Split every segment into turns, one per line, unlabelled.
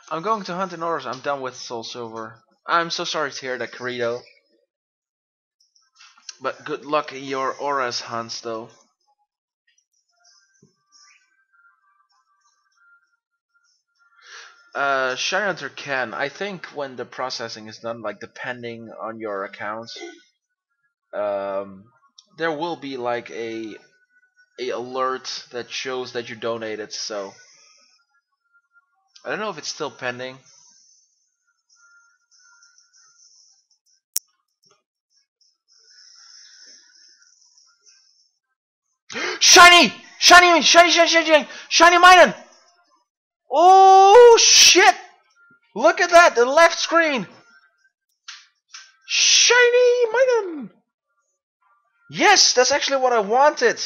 I'm going to hunt in orders. I'm done with Soul Silver. I'm so sorry to hear that, Carito. But good luck in your auras hunts, though. Shiny Hunter can. I think when the processing is done, like depending on your accounts, um, there will be like a alert that shows that you donated. So I don't know if it's still pending. Shiny! Shiny! Shiny! Shiny! Shiny! Shiny! Shiny Minun! Oh shit! Look at that! The left screen! Shiny Minun! Yes, that's actually what I wanted.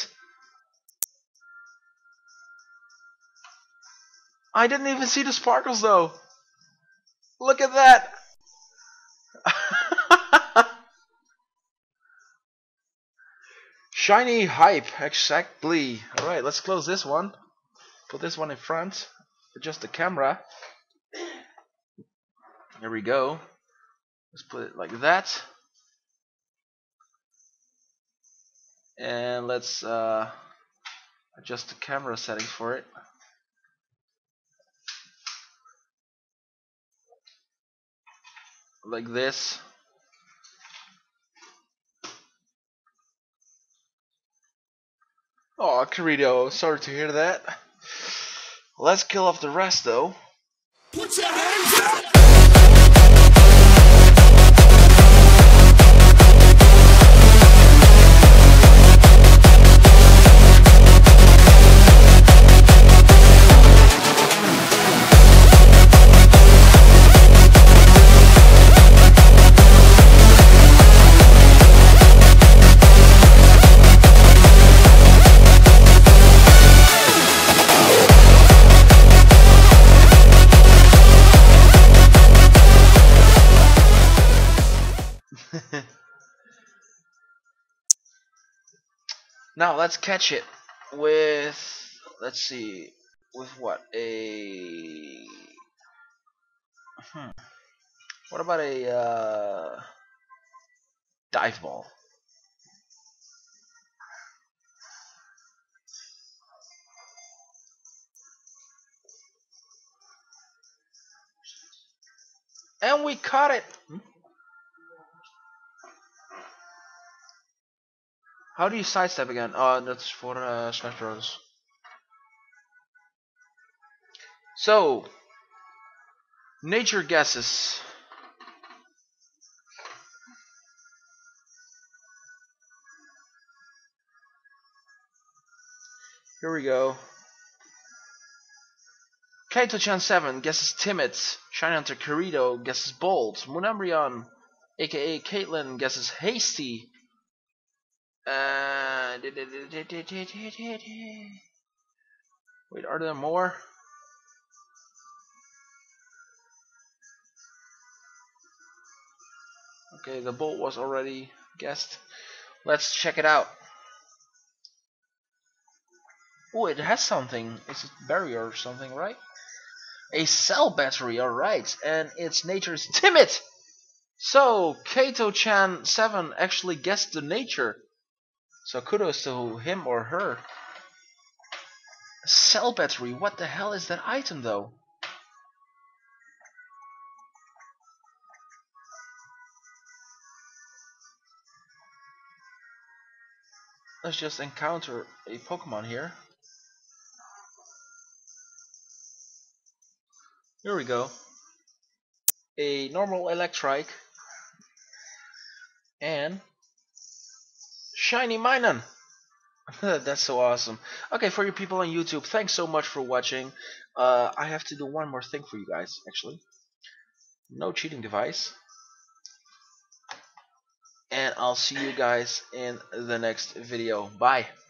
I didn't even see the sparkles though. Look at that! Shiny hype, exactly. Alright, let's close this one. Put this one in front. Adjust the camera. There we go. Let's put it like that. And let's adjust the camera settings for it. Like this. Oh, Carito, sorry to hear that. Let's kill off the rest though.
Put your hands up!
Now let's catch it with, let's see, with what? What about a dive ball? And we caught it. How do you sidestep again? Oh, that's for Smash Bros. So, nature guesses. Here we go. Kaito-chan 7 guesses timid. Shiny Hunter Kirito guesses bold. Munambrion, aka Caitlyn, guesses hasty. Wait, are there more? Okay, the bolt was already guessed. Let's check it out. Oh, it has something. It's a barrier or something, right? A cell battery, alright. And its nature is timid! So, Kaito-chan 7 actually guessed the nature. So kudos to him or her. Cell battery, what the hell is that item though? Let's just encounter a Pokemon here. Here we go. A normal Electrike. And Shiny Minun! That's so awesome. Okay, for you people on YouTube, thanks so much for watching. I have to do one more thing for you guys, actually. No cheating device. And I'll see you guys in the next video. Bye.